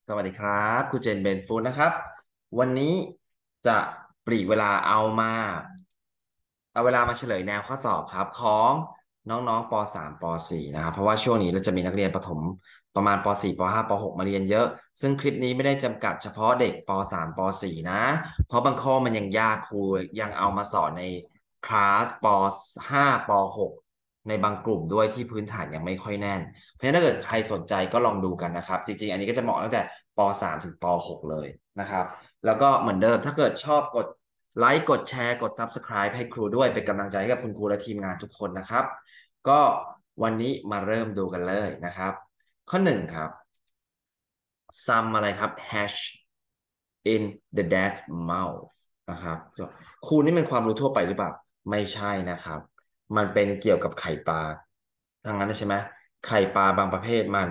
สวัสดีครับครูเจนเบนฟูดนะครับวันนี้จะปลีกเวลาเอาเวลามาเฉลยแนวข้อสอบครับของน้องๆป .3 ป .4 นะครับเพราะว่าช่วงนี้เราจะมีนักเรียนประถมประมาณป .4 ป .5 ป .6 มาเรียนเยอะซึ่งคลิปนี้ไม่ได้จำกัดเฉพาะเด็กป .3 ป .4 นะเพราะบางข้อมันยังยากครูยังเอามาสอนในคลาสป .5 ป .6 ในบางกลุ่มด้วยที่พื้นฐานยังไม่ค่อยแน่น เพราะฉะนั้นถ้าเกิดใครสนใจก็ลองดูกันนะครับจริงๆอันนี้ก็จะเหมาะตั้งแต่ป .3 ถึงป .6 เลยนะครับแล้วก็เหมือนเดิมถ้าเกิดชอบกดไลค์กดแชร์กด Subscribe ให้ครูด้วยเป็นกำลังใจให้กับคุณครูและทีมงานทุกคนนะครับก็วันนี้มาเริ่มดูกันเลยนะครับข้อหนึ่งครับ sum อะไรครับ hash in the dad's mouth นะครับครูนี่เป็นความรู้ทั่วไปหรือเปล่าไม่ใช่นะครับมันเป็นเกี่ยวกับไข่ปลาทั้งนั้นใช่ไหมไข่ปลาบางประเภทมัน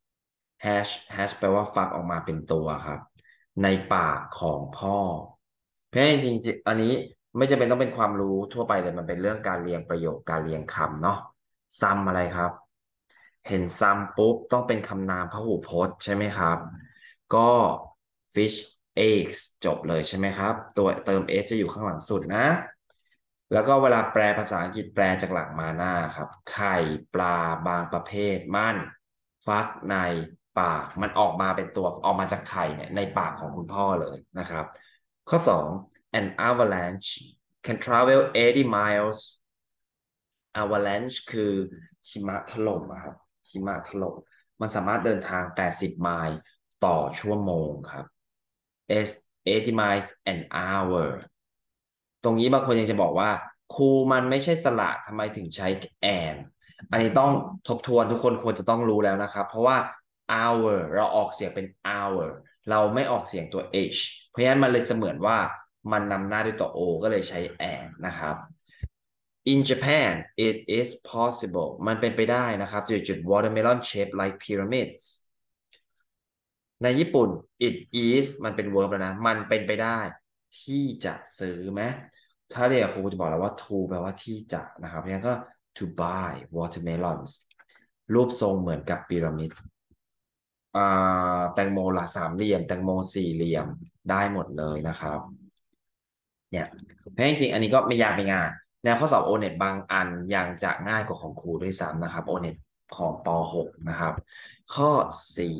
hash แปลว่าฟักออกมาเป็นตัวครับในปากของพ่อเพราะฉะนั้นจริงๆอันนี้ไม่จำเป็นต้องเป็นความรู้ทั่วไปเลยมันเป็นเรื่องการเรียงประโยคการเรียงคำเนาะซัมอะไรครับเห็นซัมปุ๊บต้องเป็นคำนามพหูพจน์ใช่ไหมครับก็ fish eggs จบเลยใช่ไหมครับตัวเติม s จะอยู่ข้างหลังสุดนะแล้วก็เวลาแปลภาษาอังกฤษแปลจากหลังมาหน้าครับไข่ปลาบางประเภทมันฟักในปากมันออกมาเป็นตัวออกมาจากไข่เนี่ยในปากของคุณพ่อเลยนะครับข้อ2 an avalanche can travel 80 miles avalanche คือหิมะถล่มอะครับหิมะถล่มมันสามารถเดินทาง80ไมล์ต่อชั่วโมงครับ S 80 miles an hour ตรงนี้บางคนยังจะบอกว่าครูมันไม่ใช่สระทำไมถึงใช้ and อันนี้ต้องทบทวนทุกคนควรจะต้องรู้แล้วนะครับเพราะว่า hour เราออกเสียงเป็น hour เราไม่ออกเสียงตัว h เพราะฉะนั้นมันเลยเสมือนว่ามันนำหน้าด้วยตัว o ก็เลยใช้ and นะครับ In Japan it is possible มันเป็นไปได้นะครับจุด watermelon shaped like pyramids ในญี่ปุ่น it is มันเป็น verb แล้วนะมันเป็นไปได้ที่จะซื้อไหมถ้าเรียกครูจะบอกแล้วว่า to แปลว่าที่จะนะครับเพราะฉะนั้นก็ to buy watermelons รูปทรงเหมือนกับพีระมิดอ่าแตงโมหลักสามเหลี่ยมแตงโมสี่เหลี่ยมได้หมดเลยนะครับเนี่ยเพราะจริงๆอันนี้ก็ไม่ยากไม่ง่ายแนวข้อสอบโอเน็ตบางอันยังจะง่ายกว่าของครูด้วยซ้ำนะครับโอเน็ตของป .6 นะครับข้อ4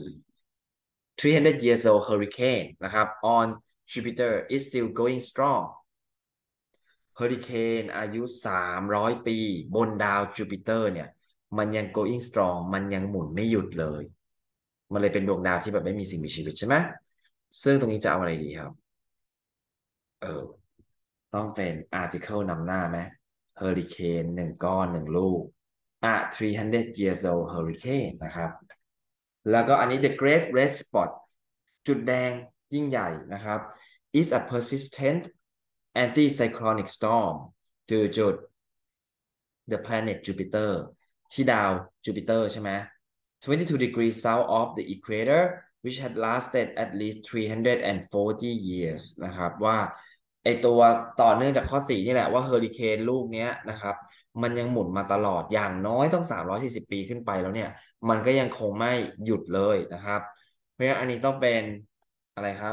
300 years old hurricane นะครับ on Jupiter is still going strong เฮอริเคนอายุ300ปีบนดาวจูปิเตอร์เนี่ยมันยัง going strong มันยังหมุนไม่หยุดเลยมันเลยเป็นดวงดาวที่แบบไม่มีสิ่งมีชีวิตใช่ไหมซึ่งตรงนี้จะเอาอะไรดีครับเออต้องเป็น article นำหน้าไหมเฮอริเคนหนึ่งก้อนหนึ่งลูก300 years old hurricane นะครับแล้วก็อันนี้ the great red spot จุดแดงยิ่งใหญ่นะครับ is a persistent anticyclonic storm คือจุด the planet Jupiter ที่ดาวจูปิเตอร์ใช่ไหม22 degrees south of the equator which had lasted at least 340 years นะครับว่าไอตัวต่อเนื่องจากข้อ4นี่แหละว่าเฮอริเคนลูกเนี้ยนะครับมันยังหมุนมาตลอดอย่างน้อยต้อง340ปีขึ้นไปแล้วเนี่ยมันก็ยังคงไม่หยุดเลยนะครับเพราะฉะนั้นอันนี้ต้องเป็นอะไรครับ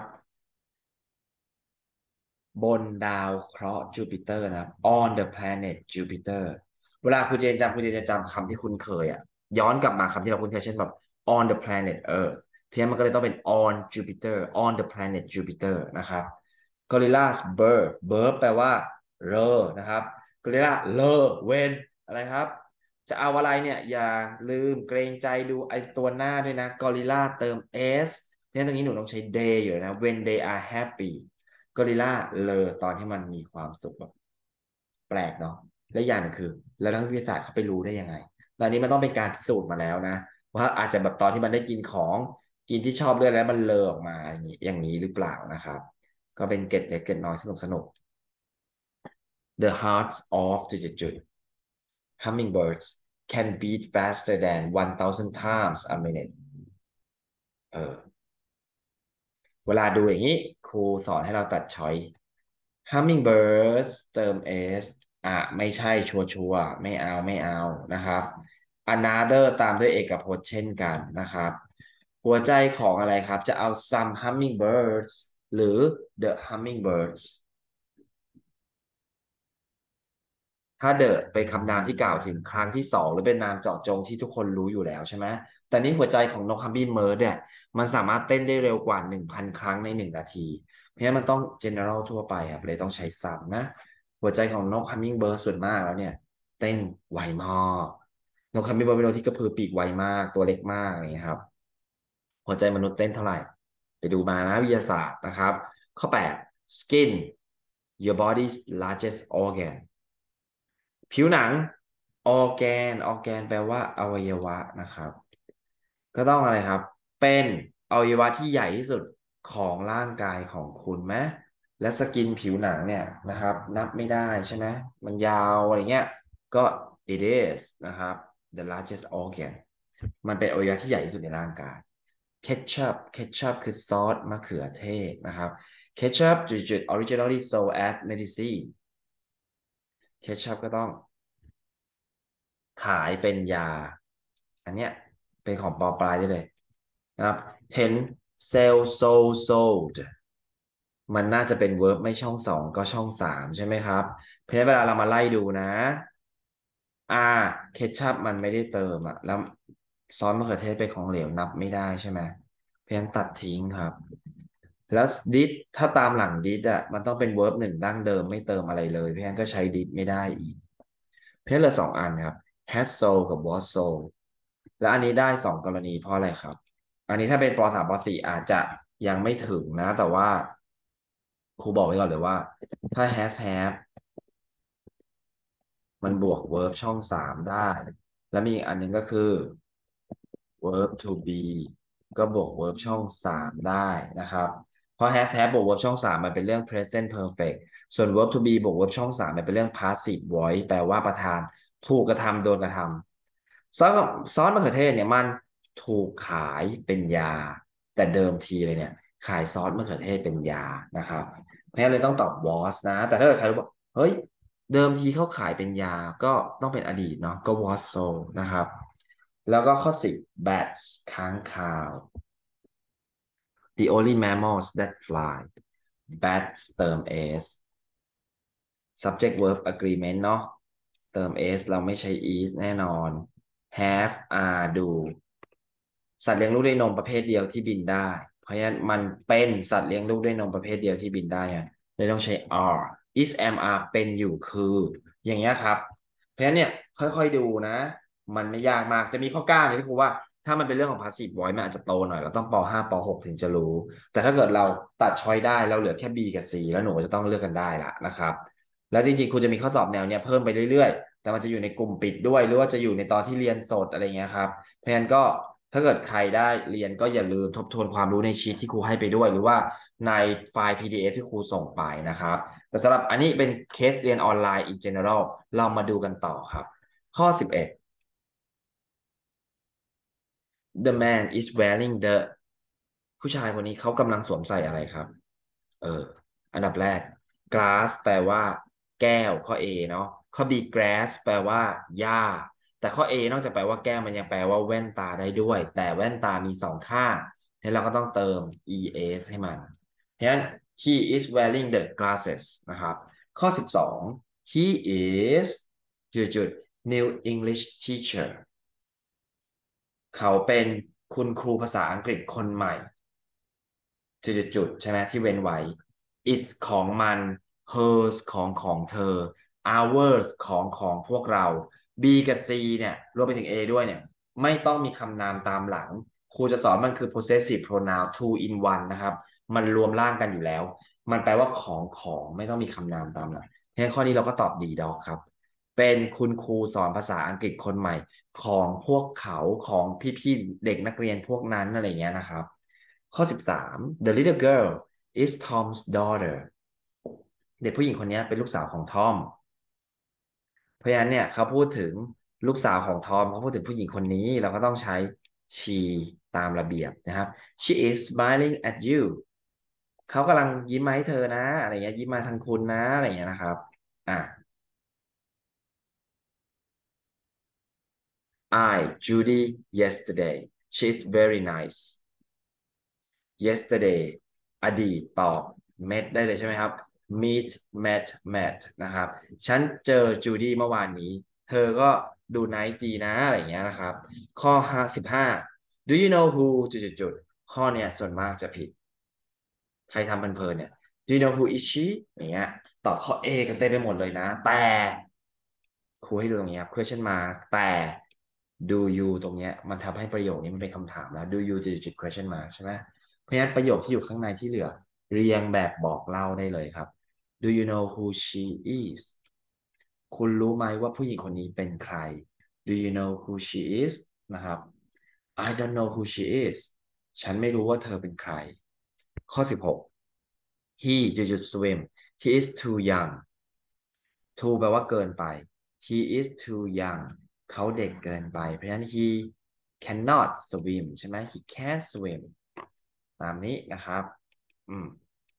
บนดาวเคราะห์จูปิเตอร์นะครับ on the planet Jupiter เวลาคุณเจนจะจำคำที่คุณเคยอ่ะย้อนกลับมาคำที่เราคุ้นเคยเช่นแบบ on the planet Earth เพียงมันก็เลยต้องเป็น on Jupiter on the planet Jupiter นะครับ Gorillas burr แปลว่าเรอนะครับ Gorilla เลอเวนอะไรครับจะเอาอะไรเนี่ยอย่าลืมเกรงใจดูไอตัวหน้าด้วยนะ Gorilla เติม s เนี่ยตรงนี้หนูต้องใช้ they อยู่นะ when they are happy กอริลลาเลอตอนที่มันมีความสุขแบบแปลกเนาะและอย่างหนึงคือแล้วนักวิทยาศาสตร์เขาไปรู้ได้ยังไงตอนนี้มันต้องเป็นการพิสูจน์มาแล้วนะว่าอาจจะแบบตอนที่มันได้กินของกินที่ชอบด้วยแล้วมันเลอออกมาอย่างนี้หรือเปล่านะครับก็เป็นเกร็ดเล็กเกร็ดน้อยสนุกสนุก The hearts of จุด hummingbirds can beat faster than 1,000 times a minute เออ เวลาดูอย่างนี้ครูสอนให้เราตัดช้อย hummingbirds เติม s ไม่ใช่ชัวร์ไม่เอานะครับ another ตามด้วยเอกพจน์เช่นกันนะครับหัวใจของอะไรครับจะเอา some hummingbirds หรือ the hummingbirds ถ้าเดอะเป็นคำนามที่กล่าวถึงครั้งที่สองหรือเป็นนามเจาะจงที่ทุกคนรู้อยู่แล้วใช่ไหมแต่นี่หัวใจของนกฮัมมิงเบิร์ดเนี่ยมันสามารถเต้นได้เร็วกว่า1,000ครั้งใน1 นาทีเพราะฉะนั้นมันต้อง general ทั่วไปครับเลยต้องใช้ซ้ำนะหัวใจของนกฮัมมิงเบิร์ดส่วนมากแล้วเนี่ยเต้นไวมากนกฮัมมิงเบิร์ดเป็นนกที่กระพือปีกไวมากตัวเล็กมากอะไรอย่างเงี้ยครับหัวใจมนุษย์เต้นเท่าไหร่ไปดูมานะวิทยาศาสตร์นะครับข้อ8 skin your body's largest organ ผิวหนังออร์แกนแปลว่าอวัยวะนะครับก็ต้องอะไรครับเป็นอวัยวะที่ใหญ่ที่สุดของร่างกายของคุณไหมและสกินผิวหนังเนี่ยนะครับนับไม่ได้ใช่ไหมมันยาวอะไรเงี้ยก็ it is นะครับ the largest organ มันเป็นอวัยวะที่ใหญ่ที่สุดในร่างกายเคชัพคือซอสมะเขือเทศนะครับเคชัพจุด originally sold as medicine เคชัพก็ต้อง ขายเป็นยาอันเนี้ยเป็นของปอปลายได้เลยนะครับเห็นเซลล์โซโซดมันน่าจะเป็นเวิร์บไม่ช่องสองก็ช่องสามใช่ไหมครับเพราะฉะนั้นเวลาเรามาไล่ดูนะอ่าเคชัพมันไม่ได้เติมอ่ะแล้วซอสมะเขือเทศเป็นของเหลวนับไม่ได้ใช่ไหมเพราะฉะนั้นตัดทิ้งครับแล้วดิดถ้าตามหลังดิดอ่ะมันต้องเป็นเวิร์บหนึ่งดั้งเดิมไม่เติมอะไรเลยเพราะฉะนั้นก็ใช้ดิดไม่ได้อีก เพชรเหลือ2 อันครับ has sold กับ was sold แล้วอันนี้ได้2 กรณีเพราะอะไรครับอันนี้ถ้าเป็นป .3 ป .4 อาจจะยังไม่ถึงนะแต่ว่าครูบอกไว้ก่อนเลยว่าถ้า has have มันบวก verb ช่อง3ได้แล้วมีอีกอันหนึงก็คือ verb to be ก็บวก verb ช่อง3ได้นะครับเพราะ has have บวก verb ช่อง3มันเป็นเรื่อง present perfect ส่วน verb to be บวก verb ช่อง3มันเป็นเรื่อง passive voice แปลว่าประธานถูกกระทำโดนกระทำซอสมะเขือเทศเนี่ยมันถูกขายเป็นยาแต่เดิมทีเลยเนี่ยขายซอสมะเขือเทศเป็นยานะครับเพราะฉะนั้นเลยต้องตอบ was นะแต่ถ้าเกิดใครรู้ว่าเฮ้ยเดิมทีเขาขายเป็นยาก็ต้องเป็นอดีตเนาะก็ was so นะครับ แล้วก็ข้อ10 bats ค้างคาว the only mammals that fly bats เติม s subject verb agreement เนาะเติม s เราไม่ใช้ is แน่นอน have are do สัตว์เลี้ยงลูกด้วยนมประเภทเดียวที่บินได้เพราะฉะนั้นมันเป็นสัตว์เลี้ยงลูกด้วยนมประเภทเดียวที่บินได้อะเลยต้องใช้ are is am are เป็นอยู่คืออย่างเงี้ยครับเพราะฉะนั้นเนี่ยค่อยๆดูนะมันไม่ยากมากจะมีข้อ9เนี่ยที่ครูว่าถ้ามันเป็นเรื่องของ passive voice มันอาจจะโตหน่อยเราต้องป5ป6ถึงจะรู้แต่ถ้าเกิดเราตัดช้อยได้เราเหลือแค่ B กับ C แล้วหนูก็จะต้องเลือกกันได้ละนะครับแล้วจริงๆคุณจะมีข้อสอบแนวเนี้ยเพิ่มไปเรื่อยๆแต่มันจะอยู่ในกลุ่มปิดด้วยหรือว่าจะอยู่ในตอนที่เรียนสดอะไรเงี้ยครับ เพราะฉะนั้นก็ถ้าเกิดใครได้เรียนก็อย่าลืมทบทวนความรู้ในชีทที่ครูให้ไปด้วยหรือว่าในไฟล์ PDF ที่ครูส่งไปนะครับแต่สำหรับอันนี้เป็นเคสเรียนออนไลน์ in general เรามาดูกันต่อครับข้อ11 The man is wearing the ผู้ชายคนนี้เขากำลังสวมใส่อะไรครับเอออันดับแรก glass แปลว่าแก้วข้อ A เนาะข้อ B grass แปลว่าหญ้าแต่ข้อ A นอกจากแปลว่าแก้วมันยังแปลว่าแว่นตาได้ด้วยแต่แว่นตามี2 ข้างให้เราก็ต้องเติม es ให้มันเพราะฉะนั้น he is wearing the glasses นะครับข้อ12 he is จุด new English teacher เขาเป็นคุณครูภาษาอังกฤษคนใหม่ จุดใช่ไหมที่เว้นไว้ it's ของมัน hers ของเธอ ours ของพวกเรา B กับ C เนี่ยรวมไปถึง A ด้วยเนี่ยไม่ต้องมีคำนามตามหลังครูจะสอนมันคือ possessive pronoun two in one นะครับมันรวมร่างกันอยู่แล้วมันแปลว่าของไม่ต้องมีคำนามตามหลังเพราะฉะนั้นข้อนี้เราก็ตอบดีดอกครับเป็นคุณครูสอนภาษาอังกฤษคนใหม่ของพวกเขาของพี่ๆเด็กนักเรียนพวกนั้นอะไรเงี้ยนะครับ ข้อ13 The little girl is Tom's daughter เด็กผู้หญิงคนนี้เป็นลูกสาวของทอมเพราะฉะนั้นเนี่ยเขาพูดถึงลูกสาวของทอมเขาพูดถึงผู้หญิงคนนี้เราก็ต้องใช้ she ตามระเบียบนะครับ she is smiling at you เขากำลังยิ้มมาให้เธอนะอะไรเงี้ยยิ้มมาทางคุณนะอะไรเงี้ยนะครับอ่ะ I Judy yesterday she's very nice yesterday อดีตตอบ met ได้เลยใช่ไหมครับ meet met นะครับฉันเจอจูดี้เมื่อวานนี้เธอก็ดู nice ดีนะอะไรอย่างเงี้ยนะครับข้อ15 do you know who จุดๆข้อเนี่ยส่วนมากจะผิดใครทำเพลินๆเนี่ย do you know who is she อย่างเงี้ยตอบข้อ A กันเต็มไปหมดเลยนะแต่ครูให้ดูตรงนี้ครับ question mark แต่ do you ตรงเนี้ยมันทำให้ประโยคนี้มันเป็นคำถามแล้ว do you จุด question mark ใช่ไหมเพราะฉะนั้นประโยคที่อยู่ข้างในที่เหลือเรียงแบบบอกเล่าได้เลยครับ do you know who she is คุณรู้ไหมว่าผู้หญิงคนนี้เป็นใคร do you know who she is นะครับ I don't know who she is ฉันไม่รู้ว่าเธอเป็นใครข้อ16 he จุด swim he is too young too แปลว่าเกินไป he is too young เขาเด็กเกินไปเพราะฉะนั้น he cannot swim ใช่ไหม he can't swim ตามนี้นะครับอืม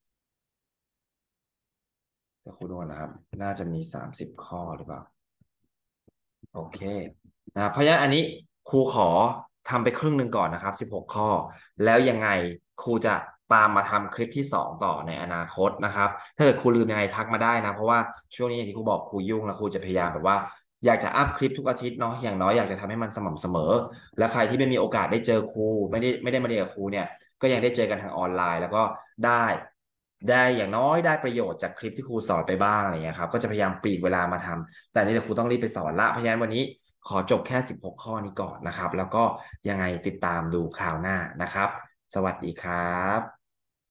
เดี๋ยวคุณดูก่อนนะครับน่าจะมี30ข้อหรือเปล่า โอเคนะครับเพราะฉะนั้นอันนี้ครูขอทำไปครึ่งหนึ่งก่อนนะครับ16ข้อแล้วยังไงครูจะตามมาทำคลิปที่2ต่อในอนาคตนะครับถ้าเกิดครูลืมยังไงทักมาได้นะเพราะว่าช่วงนี้อย่างที่ครูบอกครูยุ่งแล้วครูจะพยายามแบบว่าอยากจะอัพคลิปทุกอาทิตย์เนาะอย่างน้อยอยากจะทำให้มันสม่ำเสมอและใครที่ไม่มีโอกาสได้เจอครูไม่ได้มาเรียนกับครูเนี่ยก็ยังได้เจอกันทางออนไลน์แล้วก็ได้ได้อย่างน้อยได้ประโยชน์จากคลิปที่ครูสอนไปบ้างอะไรเงี้ยครับก็จะพยายามปลีกเวลามาทำ แต่นี่เดี๋ยวครูต้องรีบไปสอนละเพราะฉะนั้นวันนี้ขอจบแค่16ข้อนี้ก่อนนะครับแล้วก็ยังไงติดตามดูคราวหน้านะครับสวัสดีครับ